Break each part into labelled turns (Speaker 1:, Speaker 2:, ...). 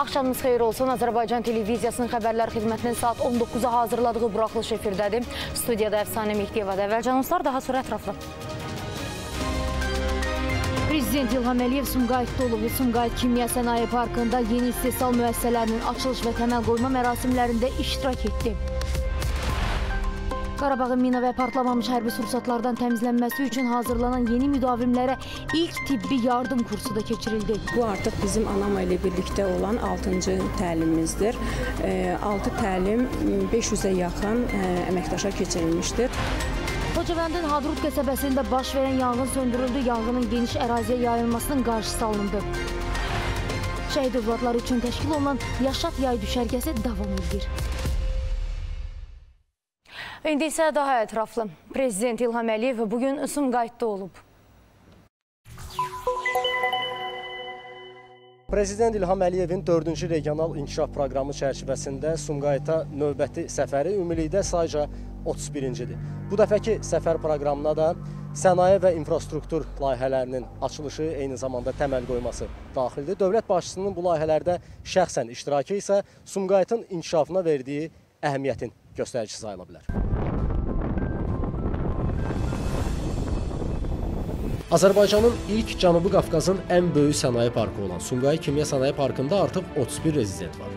Speaker 1: Axşamınız xeyir olsun. Azərbaycan Televiziyasının xəbərlər xidmətinin saat 19-a hazırladığı buraxılış efirdədir. Studiyada Əfsanə Mehdiyevadır. Əvvəlcanuslar daha sonra ətraflı. Prezident İlham Əliyev Sumqayıtda olub. Sumqayıt Kimya Sənaye Parkında yeni istehsal müəssisələrinin açılış və təməl qoyma mərasimlərində iştirak etdi. Qarabağın mina və partlamamış hərbi sursatlardan təmizlənməsi üçün hazırlanan yeni müdavimlərə ilk tibbi yardım kursu da keçirildi.
Speaker 2: Bu artıq bizim ANAMA ilə birlikdə olan 6-cı təlimimizdir. 6 təlim 500-ə yaxın əməkdaşa keçirilmişdir.
Speaker 1: Xocavəndin Hadrut qəsəbəsində baş verən yanğın söndürüldü. Yanğının geniş əraziyə yayılmasının qarşısı alındı. Şəhid övladları üçün təşkil olunan Yaşat yay düşərgəsi davam edir. İndi isə daha ətraflı. Prezident İlham Əliyev bugün Sumqayıtda olub.
Speaker 3: Prezident İlham Əliyevin 4-cü regional inkişaf proqramı çərçivəsində Sumqayıta növbəti səfəri ümumilikdə sayca 31-cidir. Bu dəfəki səfər proqramına da sənaye və infrastruktur layihələrinin açılışı, eyni zamanda təməl qoyması daxildir. Dövlət başçısının bu layihələrdə şəxsən iştirakı isə Sumqayıtın inkişafına verdiyi əhəmiyyətin göstəricisi sayıla bilər. Azərbaycanın ilk Cənubi Qafqazın ən böyük sənaye parkı olan Sumqayıt Kimya Sənaye Parkında artıq 31 rezident var.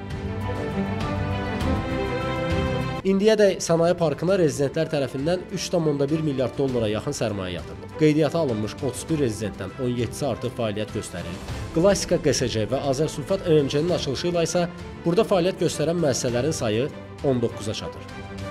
Speaker 3: İndiyədək sənaye parkına rezidentlər tərəfindən 3,1 milyard dollara yaxın sərmayə yatırılıb. Qeydiyyata alınmış 31 rezidentdən 17-si artıq fəaliyyət göstərir. Klasika QSC və Azərsulfat MMC-nin açılışı ilə isə burada fəaliyyət göstərən müəssisələrin sayı 19-a çatır.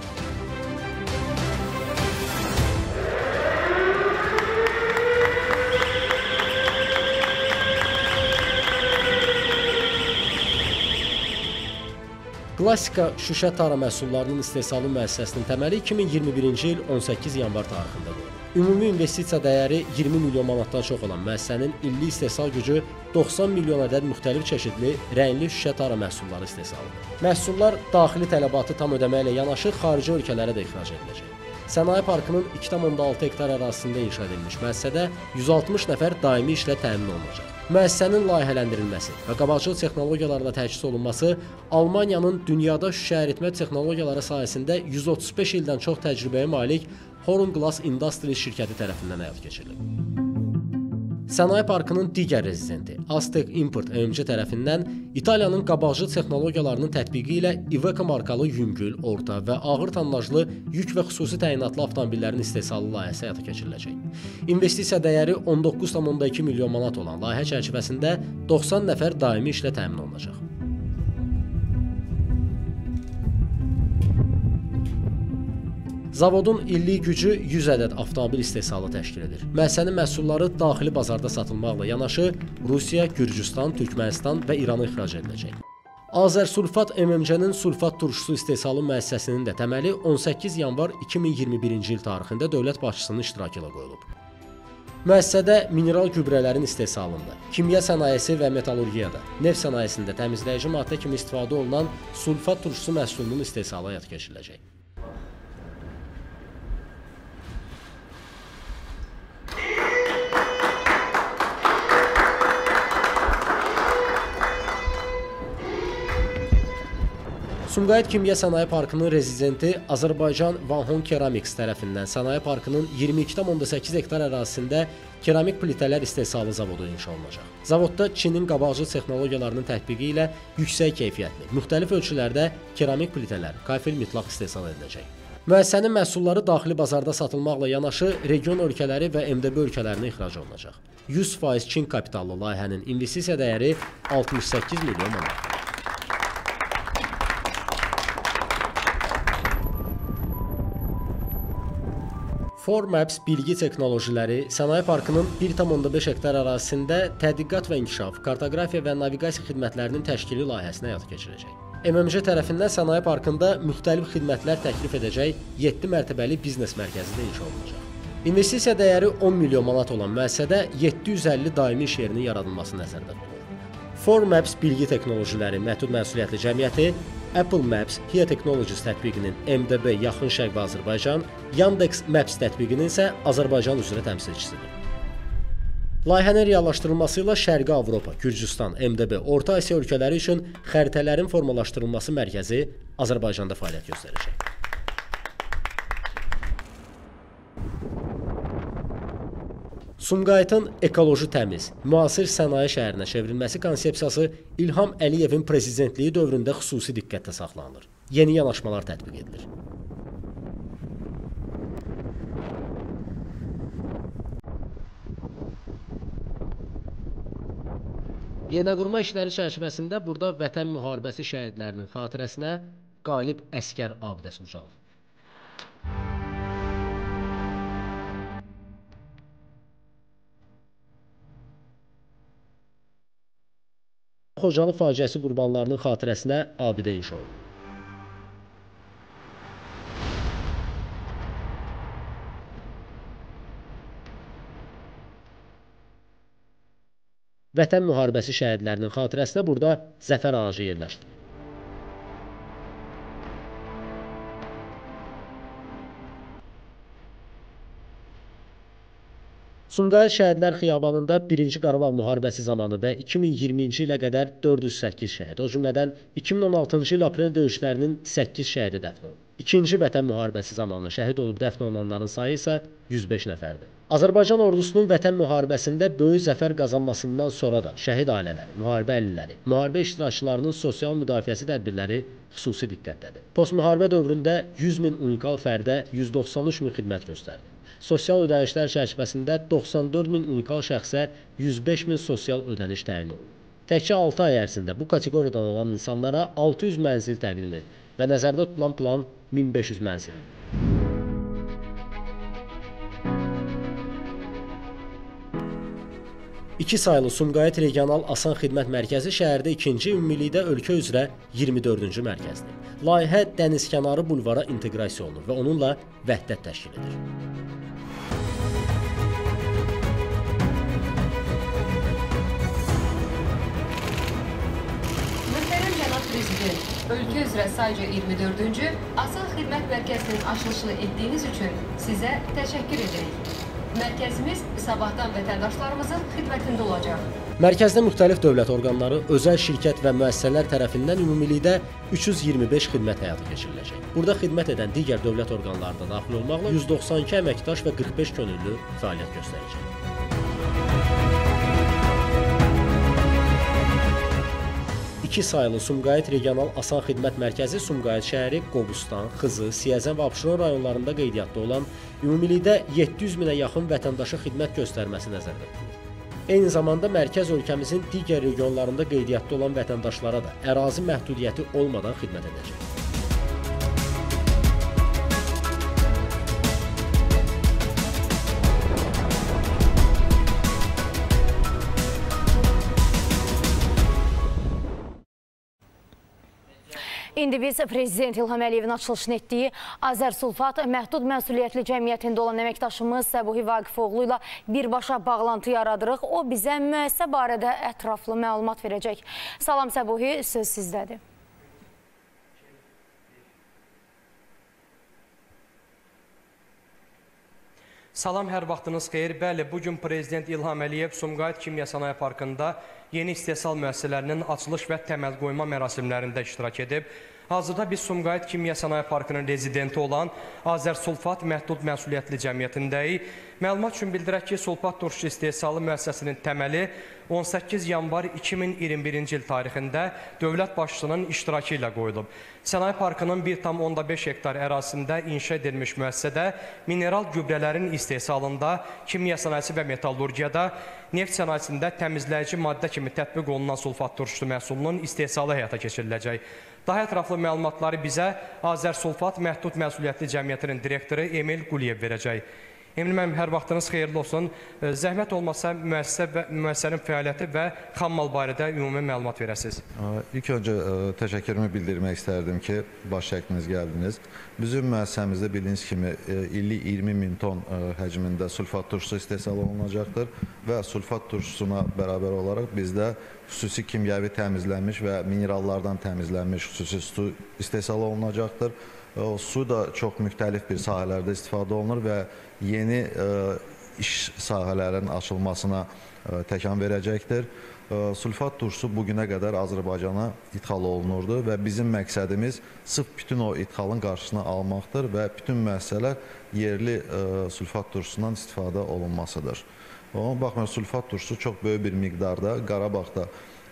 Speaker 3: Klasika şüşə tara məhsullarının istehsalı müəssisəsinin təməli 2021-ci il 18 yanvar tarixində qoyulub. Ümumi investisiya dəyəri 20 milyon manatdan çox olan müəssisənin illik istehsal gücü 90 milyon ədəd müxtəlif çeşidli rəngli şüşə tara məhsulları istehsalıdır. Məhsullar daxili tələbatı tam ödəməklə yanaşı xarici ölkələrə də ixrac ediləcək. Sənaye parkının 2,6 hektar ərazisində inşa edilmiş müəssisədə 160 nəfər daimi işlə təmin olunacaq. Müəssisənin layihələndirilməsi və qabaqcıl texnologiyalarla təchiz olunması Almaniyanın dünyada şüşə əritmə texnologiyaları sayəsində 135 ildən çox təcrübəyə malik Horn Glass Industries şirkəti tərəfindən həyata keçirilib. Sənaye parkının digər rezidenti Aztec Import MMC tərəfindən İtaliyanın qabaqcıl texnologiyalarının tətbiqi ilə Iveco markalı yüngül, orta və ağır tonnajlı yük və xüsusi təyinatlı avtomobillərin istehsalı layihəsi həyata keçiriləcək. İnvestisiya dəyəri 19,2 milyon manat olan layihə çərçivəsində 90 nəfər daimi işlə təmin olunacaq. Zavodun illik gücü 100 ədəd avtomobil istehsalı təşkil edir. Müəssisənin məhsulları daxili bazarda satılmaqla yanaşı Rusiya, Gürcüstan, Türkmənistan və İrana ixrac ediləcək. Azərsulfat MMC-nin sulfat turşusu istehsalı müəssisəsinin də təməli 18 yanvar 2021-ci il tarixində dövlət başçısının iştirakı ilə qoyulub. Müəssisədə mineral gübrələrin istehsalında, kimya sənayesi və metallurgiyada, neft sənayesində təmizləyici maddə kimi istifadə olunan sulfat turşusu məhsulunun istehsalı həyata keçiriləcək. Sumqayıt Kimya Sənaye Parkının rezidenti Azərbaycan Vanhon Keramiks tərəfindən Sənaye Parkının 22,8 hektar ərazisində keramik plitələr istehsalı zavodu inşa olunacaq. Zavodda Çinin qabaqcıl texnologiyalarının tətbiqi ilə yüksək keyfiyyətli, müxtəlif ölçülərdə keramik plitələr, kafel mütləq istehsal ediləcək. Müəssisənin məhsulları daxili bazarda satılmaqla yanaşı region ölkələri və MDB ölkələrinə ixrac olunacaq. 100% Çin kapitallı layihənin investisiya dəyəri 68 milyon manat. Formaps bilgi texnolojiləri Sənaye Parkının 1,5 hektar ərazisində tədqiqat və inkişaf, kartoqrafiya və naviqasiya xidmətlərinin təşkili layihəsini həyata keçirəcək. MMC tərəfindən Sənaye Parkında müxtəlif xidmətlər təklif edəcək 7 mərtəbəli biznes mərkəzi də inşa olunacaq. İnvestisiya dəyəri 10 milyon manat olan müəssisədə 750 daimi iş yerinin yaradılması nəzərdə tutulur. Formaps bilgi texnolojiləri məhdud məsuliyyətli cəmiyyəti Apple Maps, HIA Technologies tətbiqinin MDB Yaxın Şərq və Azərbaycan, Yandex Maps tətbiqinin isə Azərbaycan üzrə təmsilçisidir. Layihənin reallaşdırılması ilə Şərqi Avropa, Gürcüstan, MDB, Orta Asiya ölkələri üçün xəritələrin formalaşdırılması mərkəzi Azərbaycanda fəaliyyət göstərəcək. Sumqayıtın ekoloji təmiz, müasir sənaye şəhərinə çevrilməsi konsepsiyası İlham Əliyevin prezidentliyi dövründə xüsusi diqqətdə saxlanılır. Yeni yanaşmalar tətbiq edilir. Yenəqurma işləri çərçivəsində burada Vətən müharibəsi şəhidlərinin xatirəsinə qalib əskər abidəsi ucalır. Xocalı faciəsi qurbanlarının xatirəsinə abidə inşa olunur. Vətən müharibəsi şəhidlərinin xatirəsinə burada zəfər ağacı yerləşdirilir. Sumqayıt Şəhidlər Xiyabanında 1-ci Qarabağ müharibəsi zamanı və 2020-ci ilə qədər 408 şəhid, o cümlədən 2016-cı il aprel döyüşlərinin 8 şəhidi dəfn olunub. 2-ci Vətən müharibəsi zamanı şəhid olub dəfn olunanların sayı isə 105 nəfərdir. Azərbaycan ordusunun Vətən müharibəsində böyük zəfər qazanmasından sonra da şəhid ailələri, müharibə əlilləri, müharibə iştirakçılarının sosial müdafiəsi tədbirləri xüsusi diqqətdədir. Postmüharibə dövründə 100 min unikal fərdə 193 min xidmət göstərdi. Sosial ödənişlər çərçivəsində 94 min unikal şəxsə 105 min sosial ödəniş təyin olunur. Təkcə 6 ay ərzində bu kateqoriyadan olan insanlara 600 mənzil təqdim edilir və nəzərdə tutulan plan 1500 mənzildir. İki sayılı Sumqayıt Regional Asan Xidmət Mərkəzi şəhərdə ikinci ümumilikdə ölkə üzrə 24-cü mərkəzdir. Layihə dənizkənarı bulvara inteqrasiya olunur və onunla vəhdət təşkil edir.
Speaker 4: Prezident, ölkə üzrə sayca 24-cü Asan Xidmət Mərkəzinin açılışını etdiyiniz üçün sizə təşəkkür edirik. Mərkəzimiz sabahdan vətəndaşlarımızın xidmətində olacaq.
Speaker 3: Mərkəzdə müxtəlif dövlət orqanları, özəl şirkət və müəssisələr tərəfindən ümumilikdə 325 xidmət həyata keçiriləcək. Burada xidmət edən digər dövlət orqanları da daxil olmaqla 192 əməkdaş və 45 könüllü fəaliyyət göstərəcək. İki sayılı Sumqayıt Regional Asan Xidmət Mərkəzi Sumqayıt şəhəri, Qobustan, Xızı, Siyəzən və Abşeron rayonlarında qeydiyyatda olan ümumilikdə 700 minə yaxın vətəndaşa xidmət göstərməsi nəzərdə tutulur. Eyni zamanda mərkəz ölkəmizin digər regionlarında qeydiyyatda olan vətəndaşlara da ərazi məhdudiyyəti olmadan xidmət edəcək.
Speaker 1: İndi biz Prezident İlham Əliyevin açılışını etdiyi Azərsulfat Məhdud Məsuliyyətli Cəmiyyətində olan əməkdaşımız Səbuhi Vaqifoğlu ilə birbaşa bağlantı yaradırıq. O bizə müəssisə barədə ətraflı məlumat verəcək. Salam Səbuhi, söz sizdədir.
Speaker 5: Salam, hər vaxtınız xeyir. Bəli, bugün Prezident İlham Əliyev Sumqayıt Kimya Sənaye Parkında yeni istehsal müəssisələrinin açılış və təməl qoyma mərasimlərində iştirak edib. Hazırda biz Sumqayıt Kimya Sənaye Parkının rezidenti olan Azərsulfat Məhdud Məsuliyyətli Cəmiyyətindəyik. Məlumat üçün bildirək ki, sulfat turşusu istehsalı müəssisəsinin təməli 18 yanvar 2021-ci il tarixində dövlət başçısının iştirakı ilə qoyulub. Sənaye Parkının 1,5 hektar ərazisində inşa edilmiş müəssisədə mineral gübrələrin istehsalında, kimya sənayesi və metallurgiyada, neft sənayesində təmizləyici maddə kimi tətbiq olunan sulfat turşusu məhsulunun istehsalı həyata keçiriləcək. Daha ətraflı məlumatları bizə Azərsulfat Məhdud Məsuliyyətli Cəmiyyətinin direktoru Emil Quliyev verəcək. Emil müəllim, hər vaxtınız xeyirli olsun. Zəhmət olmasa müəssisənin fəaliyyəti və xammal barədə ümumi məlumat verəsiniz.
Speaker 6: İlk öncə təşəkkürümü bildirmək istərdim ki, baş çəkdiniz, gəldiniz. Bizim müəssisəmizdə bildiyiniz kimi illik 20 min ton həcmində sulfat turşusu istehsal olunacaqdır və sulfat turşusuna bərabər olaraq bizdə xüsusi kimyəvi təmizlənmiş və minerallardan təmizlənmiş xüsusi su istehsal olunacaqdır. O su da çox müxtəlif bir sahələrdə istifadə olunur və yeni iş sahələrinin açılmasına təkan verəcəkdir. Sulfat turşusu bugünə qədər Azərbaycana ithal olunurdu və bizim məqsədimiz sırf bütün o ithalın qarşısını almaqdır və bütün müəssisələr yerli sulfat turşusundan istifadə olunmasıdır. Ona baxmayaraq sulfat turşusu çox böyük bir miqdarda Qarabağda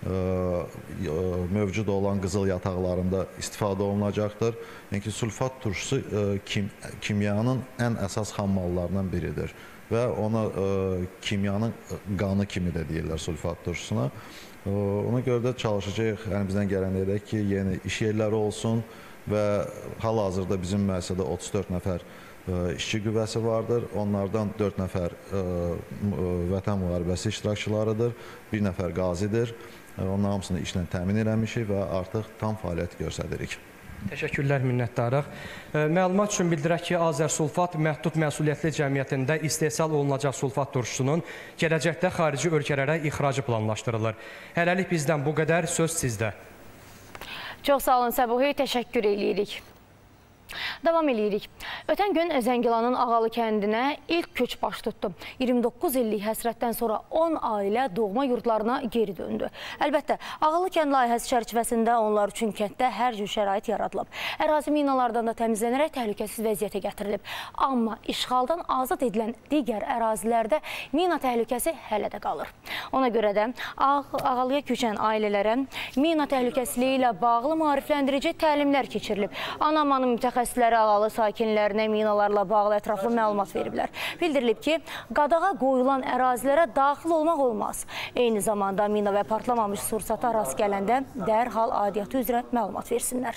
Speaker 6: mövcud olan qızıl yataqlarında istifadə olunacaqdır. Yəni ki, sulfat turşusu kimyanın ən əsas xammallarından biridir və ona kimyanın qanı kimi də deyirlər sulfat turşusuna. Ona görə də çalışacağıq, yəni bizdən gələn edək ki, yeni iş yerləri olsun və hal-hazırda bizim müəssisədə 34 nəfər işçi qüvvəsi vardır. Onlardan 4 nəfər vətən müharibəsi iştirakçılarıdır, 1 nəfər qazidir. Onun hamısını işlə təmin eləmişik və artıq tam fəaliyyət göstəririk.
Speaker 5: Təşəkkürlər, minnətdarıq. Məlumat üçün bildirək ki, Azərsulfat məhdud məsuliyyətli cəmiyyətində istehsal olunacaq sulfat turşusunun gələcəkdə xarici ölkələrə ixracı planlaşdırılır. Hələlik bizdən bu qədər, söz sizdə.
Speaker 1: Çox sağ olun Səbuhi, təşəkkür edirik. Davam edirik. Ötən gün Zəngilanın Ağalı kəndinə ilk köç baş tutdu. 29 illik həsrətdən sonra 10 ailə doğma yurdlarına geri döndü. Əlbəttə, Ağalı kənd layihəsi çərçivəsində onlar üçün kənddə hər cür şərait yaradılıb. Ərazi minalardan da təmizlənərək təhlükəsiz vəziyyətə gətirilib. Amma işğaldan azad edilən digər ərazilərdə mina təhlükəsi hələ də qalır. Ona görə də Ağalıya köçən ailələrə mina təhlükəsizliyi ilə bağlı maarifləndirici təlimlər keçirilib. Anamanın mütəxəssisləri Ağalı sakinlərinə minalarla bağlı ətraflı məlumat veriblər. Bildirilib ki, qadağa qoyulan ərazilərə daxil olmaq olmaz. Eyni zamanda mina və partlamamış sursata rast gələndə dərhal aidiyyatı üzrə məlumat versinlər.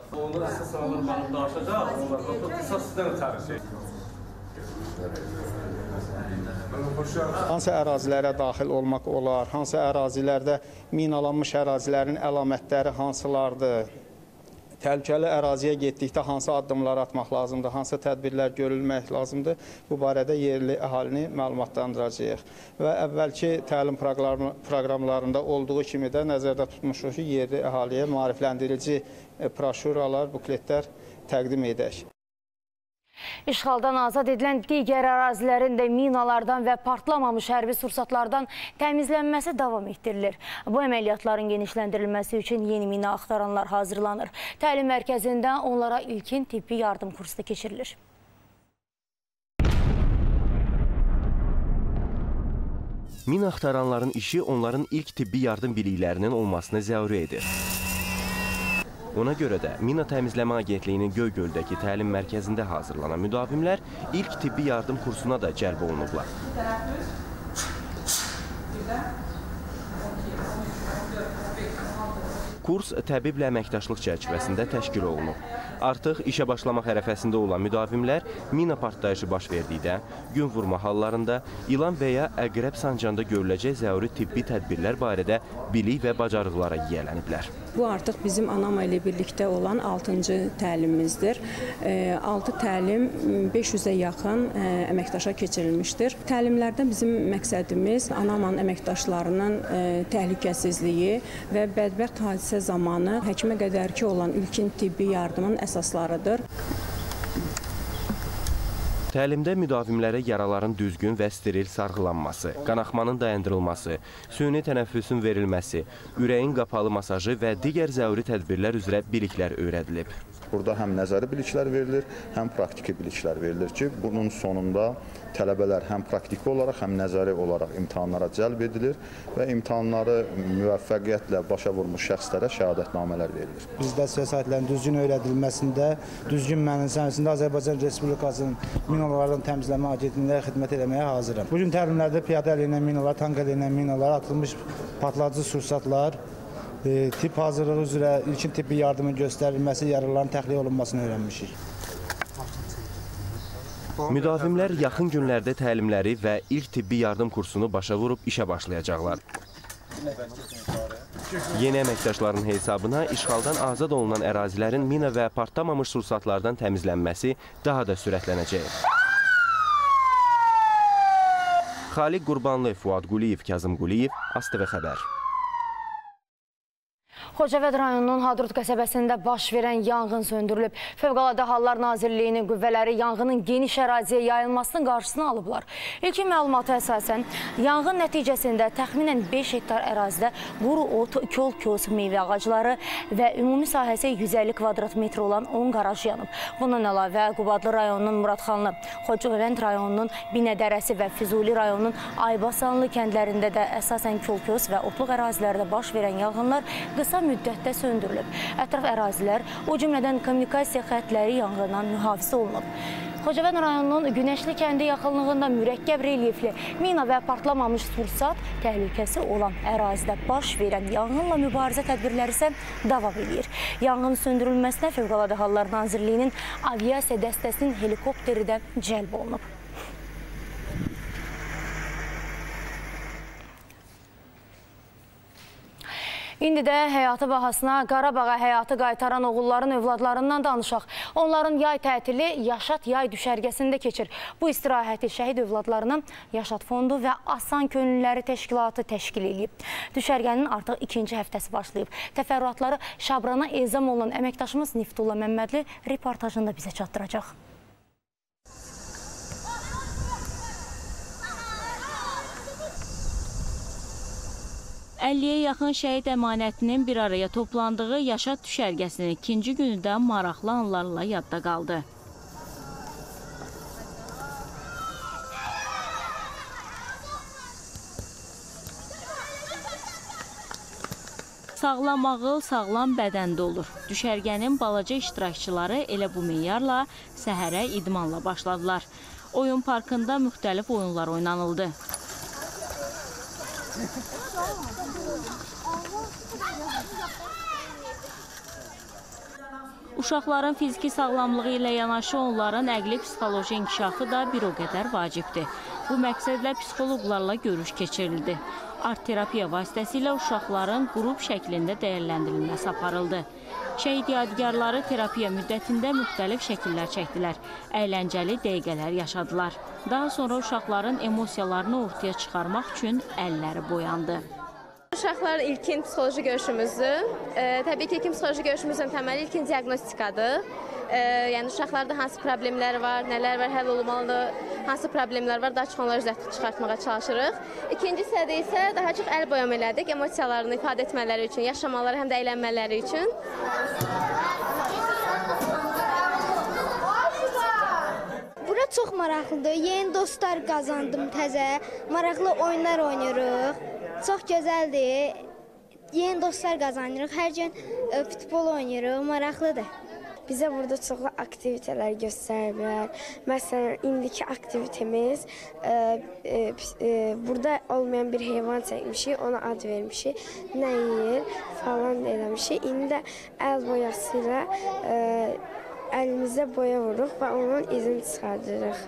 Speaker 7: Hansı ərazilərə daxil olmaq olar, hansı ərazilərdə minalanmış ərazilərin əlamətləri hansılardır? Təhlükəli əraziyə getdikdə hansı addımlar atmaq lazımdır, hansı tədbirlər görülmək lazımdır, bu barədə yerli əhalini məlumatlandıracağıq. Və əvvəlki təlim proqramlarında olduğu kimi də nəzərdə tutmuşuq ki, yerli əhaliyə maarifləndirici broşuralar, bukletlər təqdim edək.
Speaker 1: İşğaldan azad edilən digər ərazilərin də minalardan və partlamamış hərbi sursatlardan təmizlənməsi davam etdirilir. Bu əməliyyatların genişləndirilməsi üçün yeni mina axtaranlar hazırlanır. Təlim mərkəzində onlara ilkin tibbi yardım kursu da keçirilir.
Speaker 8: Mina axtaranların işi onların ilk tibbi yardım biliklərinin olmasını zəruri edir. Ona görə də Mina Təmizləmə Agentliyinin Göygöldəki təlim mərkəzində hazırlanan müdavimlər ilk tibbi yardım kursuna da cəlb olunublar. Kurs təbiblə əməkdaşlıq çərçivəsində təşkil olunub. Artıq işə başlamaq ərəfəsində olan müdavimlər mina partlayışı baş verdikdə, gün vurma hallarında, ilan və ya əqrəb sancanda görüləcək zəruri tibbi tədbirlər barədə bilik və bacarıqlara yiyələniblər.
Speaker 2: Bu artıq bizim ANAMA ilə birlikdə olan 6-cı təlimimizdir. 6 təlim 500-ə yaxın əməkdaşa keçirilmişdir. Təlimlərdə bizim məqsədimiz ANAMA'nın əməkdaşlarının təhlükəsizliyi və bədbəxt hadisə zamanı həkimə qədərki olan ilkin tibbi yardımın əsaslarıdır.
Speaker 8: Təlimdə müdavimlərə yaraların düzgün və steril sarğılanması, qanaxmanın dayandırılması, süni tənəffüsün verilməsi, ürəyin qapalı masajı və digər zəruri tədbirlər üzrə biliklər öyrədilib.
Speaker 9: Burada həm nəzəri biliklər verilir, həm praktiki biliklər verilir ki, bunun sonunda tələbələr həm praktiki olaraq, həm nəzəri olaraq imtahanlara cəlb edilir və imtahanları müvəffəqiyyətlə başa vurmuş şəxslərə şəhadətnamələr verilir.
Speaker 10: Bizdə siyasətlərin düzgün öyrədilməsində, düzgün mənimsəməsində Azərbaycan Respublikasının Minalardan Təmizləmə Agentliyində xidmət etməyə hazıram. Bugün təlimlərdə piyada eləyən minalar, tank eləyən minalar, atılmış partlayıcı sursatlar, tibb hazırlığı üzrə ilkin tibbi yardımın göstərilməsi, yaralıların təxliyə olunmasını öyrənmişik.
Speaker 8: Müdavimlər yaxın günlərdə təlimləri və ilk tibbi yardım kursunu başa vurub işə başlayacaqlar. Yeni əməkdaşların hesabına işğaldan azad olunan ərazilərin mina və partlamamış sursatlardan təmizlənməsi daha da sürətlənəcək. Xaliq Qurbanlı, Fuad Quliyev, Kazım Quliyev, ASTV Xəbər.
Speaker 1: Xocavənd rayonunun Hadrut qəsəbəsində baş verən yanğın söndürülüb. Fövqəladə Hallar Nazirliyinin qüvvələri yanğının geniş əraziyə yayılmasının qarşısını alıblar. İlkin məlumata əsasən, yanğın nəticəsində təxminən 5 hektar ərazidə quru ot, kol-kos, meyvə ağacları və ümumi sahəsi 150 kvadrat metr olan 10 qaraj yanıb. Bundan əlavə, Qubadlı rayonunun Muradxanlı, Xocavənd rayonunun Binədərəsi və Füzuli rayonunun Aybasanlı kəndlərində də əsasən kol-kos və otluq ərazilərdə baş verən yanğınlar qısa müddətdə söndürülüb. Ətraf ərazilər, o cümlədən kommunikasiya xətləri yanğından mühafizə olunub. Xocavənd rayonunun Günəşli kəndi yaxınlığında mürəkkəb relyefli, mina və partlamamış sursat təhlükəsi olan ərazidə baş verən yanğınla mübarizə tədbirləri isə davam edir. Yanğın söndürülməsinə Fövqəladə Hallar Nazirliyinin aviasiya dəstəsinin helikopteri də cəlb olunub. İndi də həyatı bahasına Qarabağa həyatı qaytaran oğulların övladlarından danışaq. Onların yay tətili Yaşat yay düşərgəsində keçir. Bu istirahəti şəhid övladlarına Yaşat Fondu və Asan Könüllüləri Təşkilatı təşkil edib. Düşərgənin artıq ikinci həftəsi başlayıb. Təfərrüatları Şabrana elzam olunan əməkdaşımız Niftullah Məmmədli reportajında bizə çatdıracaq.
Speaker 11: 50-yə yaxın şəhid əmanətinin bir araya toplandığı Yaşat düşərgəsinin ikinci günü də maraqlı anlarla yadda qaldı. Sağlam ağıl, sağlam bədəndə olur. Düşərgənin balaca iştirakçıları elə bu meyarla səhərə idmanla başladılar. Oyun parkında müxtəlif oyunlar oynanıldı. Uşaqların fiziki sağlamlığı ilə yanaşı onların əqli-psixoloji inkişafı da bir o qədər vacibdir. Bu məqsədlə psixoloqlarla görüş keçirildi. Art terapiya vasitəsilə uşaqların qrup şəklində dəyərləndirilməsi aparıldı. Şəhid yadigarları terapiya müddətində müxtəlif şəkillər çəkdilər. Əyləncəli dəqiqələr yaşadılar. Daha sonra uşaqların emosiyalarını ortaya çıxarmaq üçün əlləri boyandı.
Speaker 12: Uşaqlar ilkin psixoloji görüşümüzdür. Təbii ki, ilkin psixoloji görüşümüzün təməli ilkin diaqnostikadır. Yəni uşaqlarda hansı problemlər var, nələr var, həll olunmalıdır, hansı problemlər var, daha çox onları üzətdə çıxartmağa çalışırıq. İkinci hissədə isə daha çox əl boyama elədik, emosiyalarını ifadə etmələri üçün, yaşamaları, həm də əylənmələri üçün.
Speaker 13: Bura çox maraqlıdır, yeni dostlar qazandım təzə, maraqlı oyunlar oynayırıq. Çox gözəldir, yeni dostlar qazanırıq, hər gün futbol oynayırıq, maraqlıdır.
Speaker 14: Bizə burada çoxlu aktivitələr göstəriblər. Məsələn, indiki aktivitemiz burada olmayan bir heyvan çəkmişik, ona ad vermişik. Nə yeyir falan eləmişik. İndi də əl boyası ilə əlimizdə boya vururuq və onun izini çıxardırıq.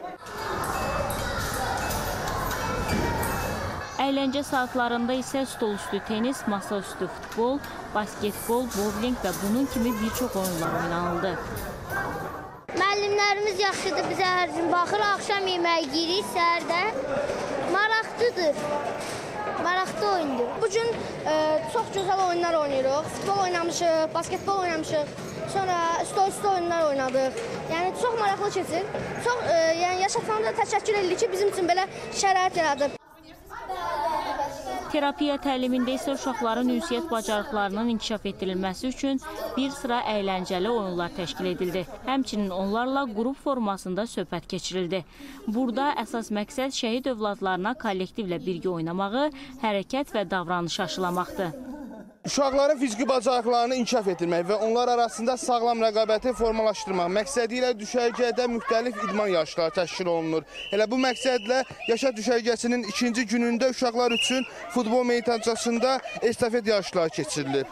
Speaker 11: Əyləncə saatlarında isə stolüstü tenis, masaüstü futbol, basketbol, bowling və bunun kimi bir çox oyunlar oynanıldı.
Speaker 13: Müəllimlərimiz yaxşıdır, bizə hər gün baxır, axşam yeməyi yeyirik, səhərdə. Maraqlıdır, maraqlı oyundur. Bugün çox gözəl oyunlar oynayırıq, futbol oynamışıq, basketbol oynamışıq, sonra stolüstü oyunlar oynadıq. Yəni çox maraqlı keçir. Yəni Yaşat Fondu da təşəkkür edirik ki, bizim üçün belə şərait yaradıb.
Speaker 11: Terapiya təlimində isə uşaqların ünsiyyət bacarıqlarının inkişaf etdirilməsi üçün bir sıra əyləncəli oyunlar təşkil edildi. Həmçinin onlarla qrup formasında söhbət keçirildi. Burada əsas məqsəd şəhid övladlarına kollektivlə birgə oynamağı, hərəkət və davranış aşılamaqdır.
Speaker 15: Uşaqların fiziki bacarıqlarını inkişaf etdirmək və onlar arasında sağlam rəqabəti formalaşdırmaq məqsədi ilə düşərgədə müxtəlif idman yarışları təşkil olunur. Elə bu məqsədlə Yaşat düşərgəsinin ikinci günündə uşaqlar üçün futbol meydançasında estafet yarışları keçirilib.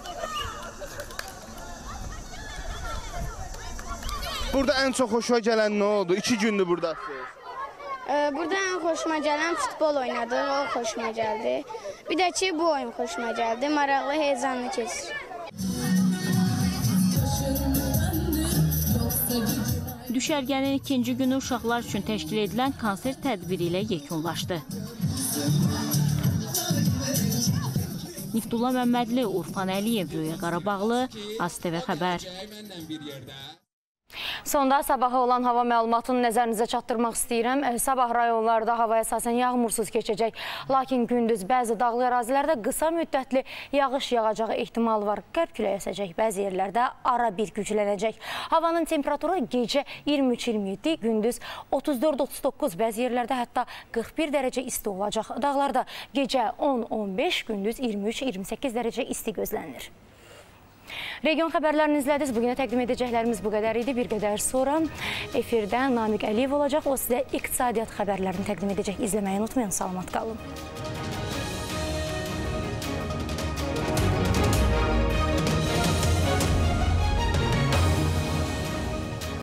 Speaker 15: Burada ən çox xoşuma gələn nə oldu? 2 gündür buradasınız.
Speaker 13: Burada ən xoşuma gələn futbol oynadıq, o xoşuma gəldi. Bir də ki, bu oyun xoşuma gəldi, maraqlı, heyecanlı keçir.
Speaker 11: Düşərgənin ikinci günü uşaqlar üçün təşkil edilən konsert tədbiri ilə yekunlaşdı. Niftullah Məmmədli, Urfan Əliyev, Röya Qarabağlı, ASTV Xəbər.
Speaker 1: Sonda sabaha olan hava məlumatını nəzərinizə çatdırmaq istəyirəm. Sabah rayonlarda hava əsasən yağmursuz keçəcək. Lakin gündüz bəzi dağlı ərazilərdə qısa müddətli yağış yağacağı ehtimalı var. Qərb küləyi əsəcək, bəzi yerlərdə ara bir güclənəcək. Havanın temperaturu gecə 23-27, gündüz 34-39, bəzi yerlərdə hətta 41 dərəcə isti olacaq. Dağlarda gecə 10-15, gündüz 23-28 dərəcə isti gözlənilir. Region xəbərlərini izlədiniz. Bugünə təqdim edəcəklərimiz bu qədər idi. Bir qədər sonra efirdə Namiq Əliyev olacaq. O sizə iqtisadiyyat xəbərlərini təqdim edəcək. İzləməyi unutmayın. Salamat qalın.